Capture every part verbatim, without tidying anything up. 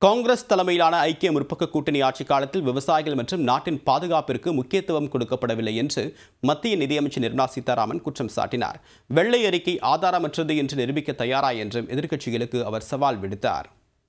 காங்கிரஸ் தலைமையிலான ஐக்கிய முற்போக்கு கூட்டணி ஆட்சி காலத்தில் விவசாயிகள் மற்றும் நாட்டின் பாதுகாப்பிற்கு முக்கியத்துவம் கொடுக்கப்படவில்லை என்று மத்திய நிதியமைச்சர் நிர்மலா சீதாராமன் குற்றம் சாட்டினார். வெள்ளை அறிக்கை ஆதாரமற்றது என்று நிரூபிக்க தயாரா என்றும் எதிர்க்கட்சிகளுக்கு அவர் சவால் விடுத்தார்.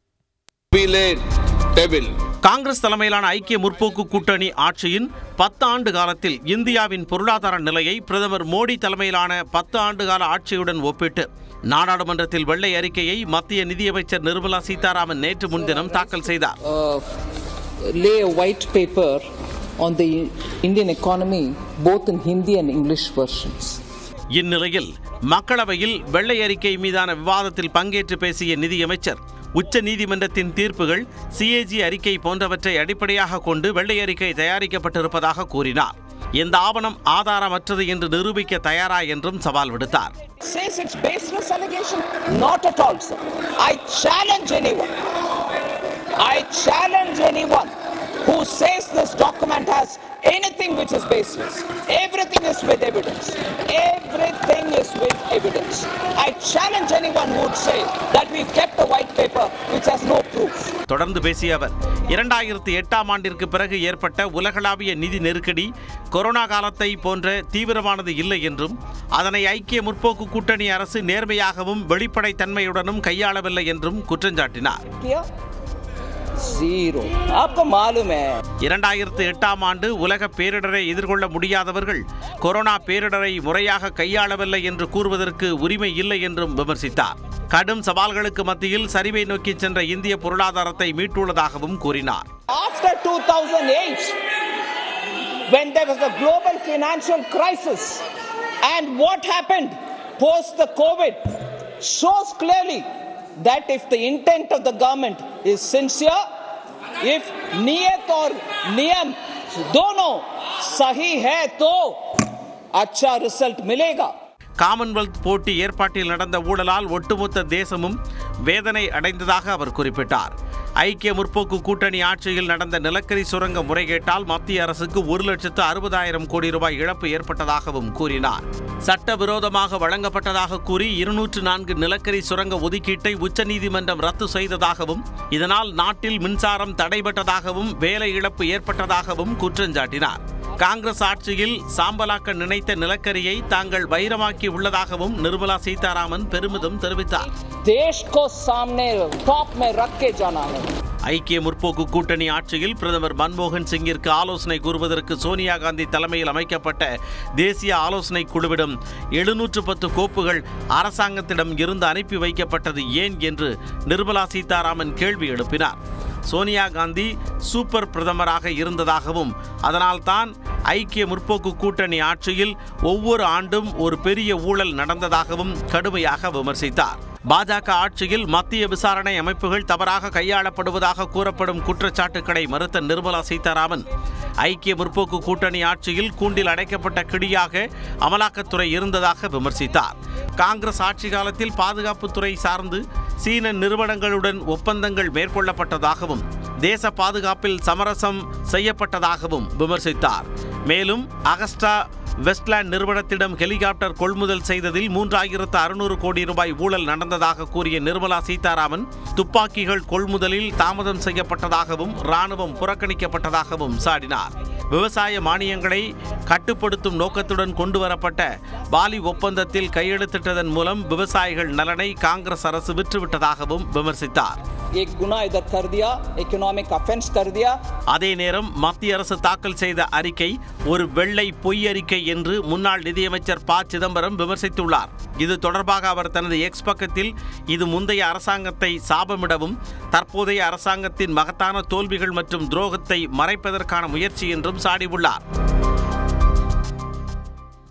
காங்கிரஸ் தலைமையிலான ஐக்கிய முற்போக்கு கூட்டணி ஆட்சியின் பத்து ஆண்டு காலத்தில் இந்தியாவின் பொருளாதார நிலையை பிரதமர் மோடி தலைமையிலான பத்து ஆண்டு கால ஆட்சியுடன் ஒப்பிட்டு நாடாளுமன்றத்தில் வெள்ளை அறிக்கையை மத்திய நிதியமைச்சர் நிர்மலா சீதாராமன் நேற்று முன்தினம் தாக்கல் செய்தார். lay a white paper on the Indian economy both in Hindi and English versions. இந்நிலையில் மக்களவையில் வெள்ளை அறிக்கை மீதான விவாதத்தில் பங்கேற்று பேசிய நிதியமைச்சர் உச்ச நீதிமன்றத்தின் தீர்ப்புகள், சிஏஜி அறிக்கை போன்றவற்றை அடிப்படையாக கொண்டு வெள்ளை அறிக்கை தயாரிக்கப்பட்டிருப்பதாக கூறினார். இந்த ஆவணம் ஆதாரமற்றது என்று நிரூபிக்க தயாரா என்றும் சவால் விடுத்தார். Says it's baseless allegation? Not at all, sir. I challenge anyone. I challenge anyone who says this document has anything which is baseless. Everything is with evidence. Everything is with evidence. I challenge anyone who would say that we've kept a white paper which has no proof. தொடர்ந்து பேசிய அவர், இரண்டாயிரத்தி எட்டாம் ஆண்டிற்கு பிறகு ஏற்பட்ட உலகளாவிய நிதி நெருக்கடி கொரோனா காலத்தை போன்ற தீவிரமானது இல்லை என்றும் அதனை ஐக்கிய முற்போக்கு கூட்டணி அரசு நேர்மையாகவும் வெளிப்படைத்தன்மையுடனும் கையாளவில்லை என்றும் குற்றஞ்சாட்டினார். இரண்டாயிரத்து எட்டாம் ஆண்டு உலக பேரிடரை எதிர்கொள்ள முடியாதவர்கள் கொரோனா பேரிடரை முறையாக கையாளவில்லை என்று கூறுவதற்கு உரிமை இல்லை என்றும் விமர்சித்தார். கடும் சவால்களுக்கு மத்தியில் சரிவை நோக்கி சென்ற இந்திய பொருளாதாரத்தை மீட்டுள்ளதாகவும் கூறினார். After two thousand eight, when there was a global financial crisis, and what happened post the COVID shows clearly that if the intent of the government is sincere, if niyat aur niyam dono sahi hai to acha result milega. Commonwealth போட்டி ஏற்பாட்டில் நடந்த ஊழலால் ஒட்டுமொத்த தேசமும் வேதனை அடைந்ததாக அவர் குறிப்பிட்டார். ஐக்கிய முற்போக்கு கூட்டணி ஆட்சியில் நடந்த நிலக்கரி சுரங்க முறைகேட்டால் மத்திய அரசுக்கு ஒரு லட்சத்து அறுபதாயிரம் கோடி ரூபாய் இழப்பு ஏற்பட்டதாகவும் கூறினார். சட்டவிரோதமாக வழங்கப்பட்டதாக கூறி இருநூற்று நான்கு நிலக்கரி சுரங்க ஒதுக்கீட்டை உச்சநீதிமன்றம் ரத்து செய்ததாகவும் இதனால் நாட்டில் மின்சாரம் தடைபட்டதாகவும் வேலை இழப்பு ஏற்பட்டதாகவும் குற்றஞ்சாட்டினார். காங்கிரஸ் ஆட்சியில் சாம்பலாக்க நினைத்த நிலக்கரியை தாங்கள் வைரமாக்கி உள்ளதாகவும் நிர்மலா சீதாராமன் பெருமிதம் தெரிவித்தார். ஐக்கிய முற்போக்கு கூட்டணி ஆட்சியில் பிரதமர் மன்மோகன் சிங்கிற்கு ஆலோசனை கூறுவதற்கு சோனியா காந்தி தலைமையில் அமைக்கப்பட்ட தேசிய ஆலோசனை குழுவிடம் எழுநூற்று பத்து கோப்புகள் அரசாங்கத்திடம் இருந்து அனுப்பி வைக்கப்பட்டது ஏன் என்று நிர்மலா சீதாராமன் கேள்வி எழுப்பினார். சோனியா காந்தி சூப்பர் பிரதமராக இருந்ததாகவும் அதனால்தான் ஐக்கிய முற்போக்கு கூட்டணி ஆட்சியில் ஒவ்வொரு ஆண்டும் ஒரு பெரிய ஊழல் நடந்ததாகவும் கடுமையாக விமர்சித்தார். பாஜக ஆட்சியில் மத்திய விசாரணை அமைப்புகள் தவறாக கையாளப்படுவதாக கூறப்படும் குற்றச்சாட்டுக்களை மறுத்த நிர்மலா சீதாராமன் ஐக்கிய முற்போக்கு கூட்டணி ஆட்சியில் கூண்டில் அடைக்கப்பட்ட கிடியாக அமலாக்கத்துறை இருந்ததாக விமர்சித்தார். காங்கிரஸ் ஆட்சி காலத்தில் பாதுகாப்புத்துறை சார்ந்து சீன நிறுவனங்களுடன் ஒப்பந்தங்கள் மேற்கொள்ளப்பட்டதாகவும் தேச பாதுகாப்பில் சமரசம் செய்யப்பட்டதாகவும் விமர்சித்தார். மேலும் அகஸ்டா வெஸ்ட்லேண்ட் நிறுவனத்திடம் ஹெலிகாப்டர் கொள்முதல் செய்ததில் மூன்றாயிரத்து அறுநூறு கோடி ரூபாய் ஊழல் நடந்ததாக கூறிய நிர்மலா சீதாராமன் துப்பாக்கிகள் கொள்முதலில் தாமதம் செய்யப்பட்டதாகவும் ராணுவம் புறக்கணிக்கப்பட்டதாகவும் சாடினார். விவசாய மானியங்களை கட்டுப்படுத்தும் நோக்கத்துடன் கொண்டுவரப்பட்ட பாலி ஒப்பந்தத்தில் கையெழுத்திட்டதன் மூலம் விவசாயிகள் நலனை காங்கிரஸ் அரசு விற்றுவிட்டதாகவும் விமர்சித்தார். அதே நேரம் மத்திய அரசு தாக்கல் செய்த அறிக்கை ஒரு வெள்ளை பொய் அறிக்கை என்று முன்னாள் நிதியமைச்சர் ப சிதம்பரம் விமர்சித்துள்ளார். இது தொடர்பாக அவர் தனது எக்ஸ் பக்கத்தில் இது முந்தைய அரசாங்கத்தை சாபமிடவும் தற்போதைய அரசாங்கத்தின் மகத்தான தோல்விகள் மற்றும் துரோகத்தை மறைப்பதற்கான முயற்சி என்றும் சாடியுள்ளார்.